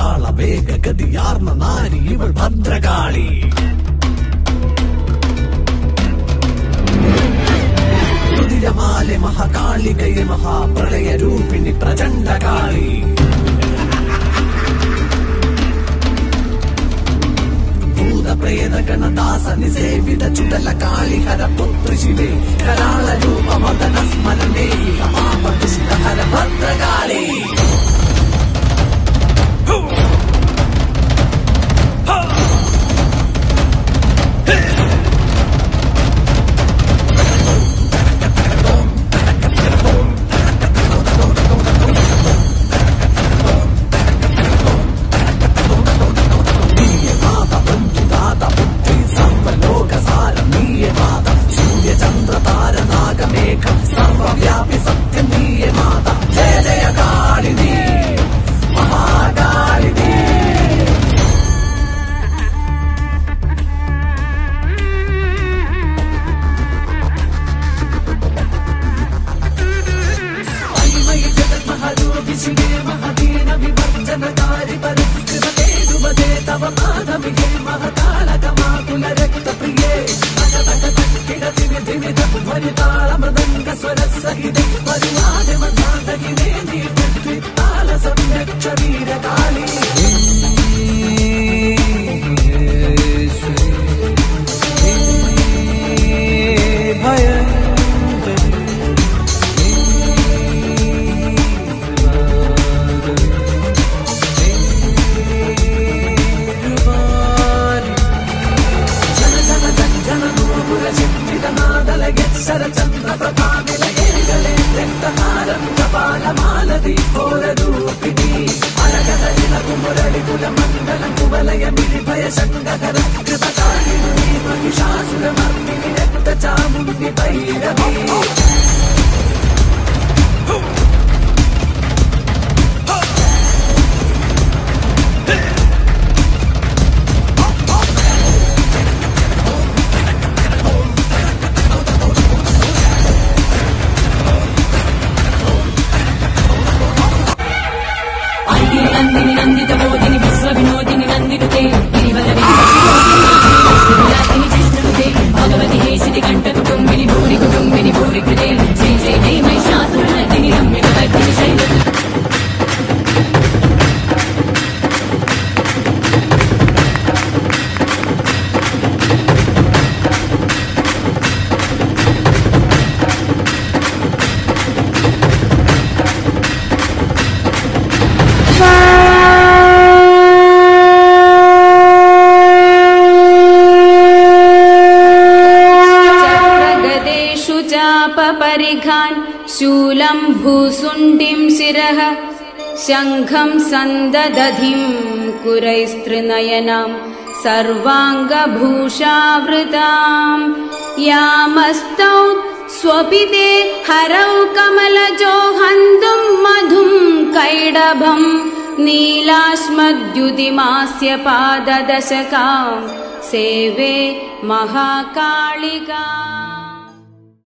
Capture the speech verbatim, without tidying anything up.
പാതാള വേഗഗതിയാർന്ന നാരി ഇവൾ ഭദ്രകാളി. രുതിരമാലെ മഹാകാളികയെ മഹാപ്രളയ രൂപിണി പ്രചണ്ഡകാളി. ഭൂതപ്രേതഗണദാസ നിസേവിത ചുടല കാളിഹര പുത്രി ശിവേ കരാള രൂപ മദന സ്മരണേ പാപദുഷ്ടഹര ഭദ്രകാളി. शूलं भूसुण्डिं शिरः शङ्खं सन्ददधिं कुरैस्त्रिनयनां सर्वाङ्गभूषावृतां यामस्तौ स्वपिते हरौ कमलजो हन्तुं मधुं कैडभं नीलाश्मद्युतिमास्य पाददशकां सेवे महाकालिका.